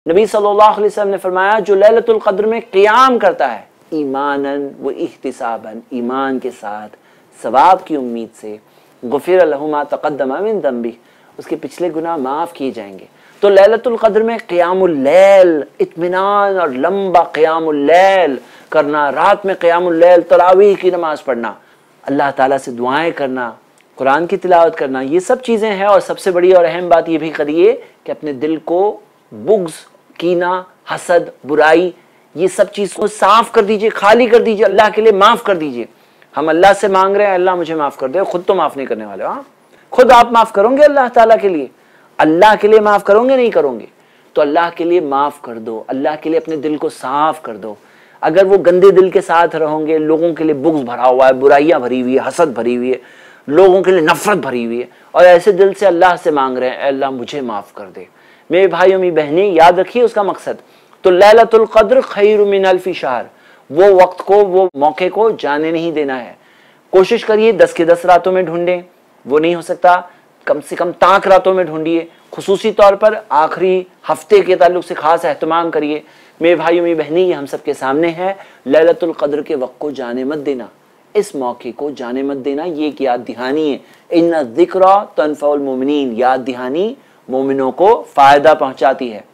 नबी सल्लल्लाहु अलैहि वसल्लम ने फरमाया जो लैलतुल क़द्र में क़ियाम करता है ईमानन व इहतिसाबन, ईमान के साथ सवाब की उम्मीद से, गुफिर लहु मा तक़द्दम मिन ज़ंबी, उसके पिछले गुनाह माफ़ किए जाएंगे। तो लैलतुल क़द्र में क़ियामुल लैल, इत्मीनान और लंबा क़ियामुल लैल करना, रात में क़ियामुल लैल तरावीह की नमाज़ पढ़ना, अल्लाह ताला से दुआएं करना, कुरान की तिलावत करना, ये सब चीज़ें हैं। और सबसे बड़ी और अहम बात ये भी करिए कि अपने दिल को बुग़्ज़, कीना, हसद, बुराई, ये सब चीज़ को साफ़ कर दीजिए, खाली कर दीजिए, अल्लाह के लिए माफ़ कर दीजिए। हम अल्लाह से मांग रहे हैं अल्लाह मुझे माफ़ कर दे, खुद तो माफ़ नहीं करने वाले। हाँ, खुद आप माफ़ करोगे अल्लाह ताला के लिए? अल्लाह के लिए माफ़ करोगे? नहीं करोगे। तो अल्लाह के लिए माफ़ कर दो, अल्लाह के लिए अपने दिल को साफ़ कर दो। अगर वो गंदे दिल के साथ रहोगे, लोगों के लिए बुग़्ज़ भरा हुआ है, बुराइयाँ भरी हुई है, हसद भरी हुई है, लोगों के लिए नफ़रत भरी हुई है, और ऐसे दिल से अल्लाह से मांग रहे हैं अल्लाह मुझे माफ़ कर दे। मेरे भाइयों मेरी बहनें, याद रखिए उसका मकसद। तो लैलतुल क़द्र खैरु मिन अल्फ़ि शहर, वो वक्त को, वो मौके को जाने नहीं देना है। कोशिश करिए 10 के 10 रातों में ढूंढें, वो नहीं हो सकता कम से कम ताक रातों में ढूंढिए। खुसूसी तौर पर आखिरी हफ्ते के ताल्लुक से खास एहतमाम करिए। मेरे भाइयों मेरी बहनें, ये हम सब के सामने है, लैलतुल क़द्र के वक्त को जाने मत देना, इस मौके को जाने मत देना। ये एक याद दहानी है, इन्ना ज़िक्रा तनफ़उल मोमिनीन, याद दहानी मोमिनों को फ़ायदा पहुँचाती है।